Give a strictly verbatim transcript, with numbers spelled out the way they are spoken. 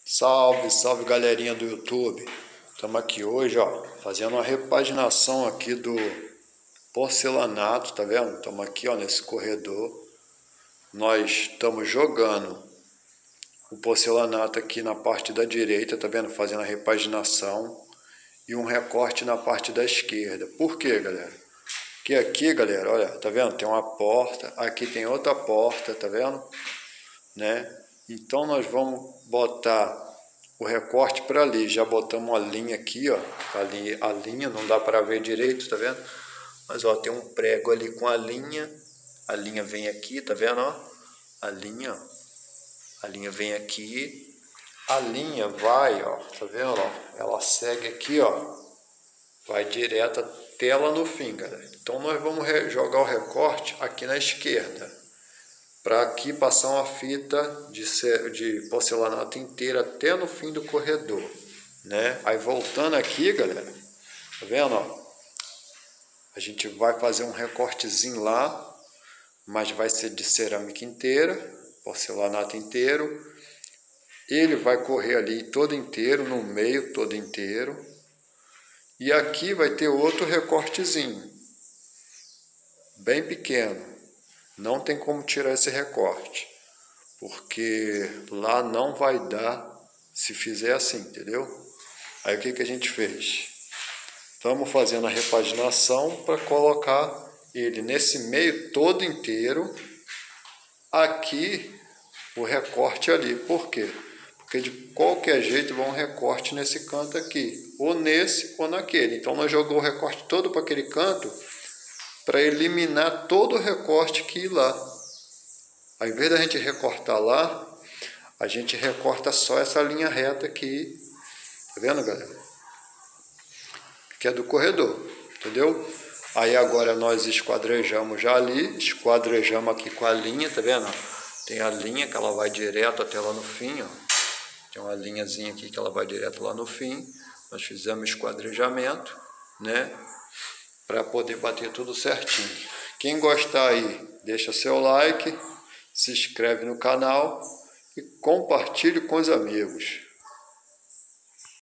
Salve, salve galerinha do YouTube. Estamos aqui hoje, ó, fazendo uma repaginação aqui do porcelanato, tá vendo? Estamos aqui, ó, nesse corredor. Nós estamos jogando o porcelanato aqui na parte da direita, tá vendo? Fazendo a repaginação e um recorte na parte da esquerda. Por quê, galera? Porque aqui, galera, olha, tá vendo? Tem uma porta, aqui tem outra porta, tá vendo? Né? Então nós vamos botar o recorte para ali. Já botamos a linha aqui, ó. A linha, a linha não dá para ver direito, tá vendo? Mas ó, tem um prego ali com a linha. A linha vem aqui, tá vendo? Ó? A linha, ó. A linha vem aqui. A linha vai, ó, tá vendo? Ó? Ela segue aqui, ó. Vai direto até lá no fim, galera. Então nós vamos jogar o recorte aqui na esquerda, para aqui passar uma fita de, de porcelanato inteira até no fim do corredor, né? Aí voltando aqui, galera, tá vendo, ó? A gente vai fazer um recortezinho lá, mas vai ser de cerâmica inteira, porcelanato inteiro. Ele vai correr ali todo inteiro, no meio todo inteiro. E aqui vai ter outro recortezinho, bem pequeno. Não tem como tirar esse recorte, porque lá não vai dar se fizer assim, entendeu? Aí o que, que a gente fez? Estamos fazendo a repaginação para colocar ele nesse meio todo inteiro, aqui o recorte ali. Por quê? Porque de qualquer jeito vai um recorte nesse canto aqui, ou nesse ou naquele. Então nós jogamos o recorte todo para aquele canto, para eliminar todo o recorte que ir lá. Ao invés da gente recortar lá, a gente recorta só essa linha reta aqui. Tá vendo, galera? Que é do corredor, entendeu? Aí agora nós esquadrejamos já ali, esquadrejamos aqui com a linha, tá vendo? Tem a linha que ela vai direto até lá no fim, ó. Tem uma linhazinha aqui que ela vai direto lá no fim. Nós fizemos esquadrejamento, né? Para poder bater tudo certinho. Quem gostar aí, deixa seu like, se inscreve no canal e compartilhe com os amigos.